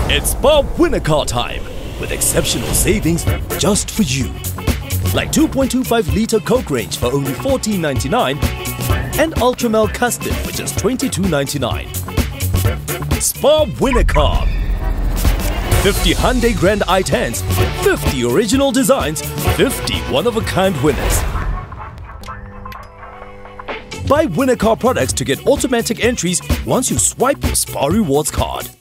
It's Spar winner car time with exceptional savings just for you. Like 2.25-litre Coke range for only $14.99 and Ultramel Custard for just $22.99. Spar winner car. 50 Hyundai Grand i10s, 50 original designs, 50 one-of-a-kind winners. Buy winner car products to get automatic entries once you swipe your Spar Rewards card.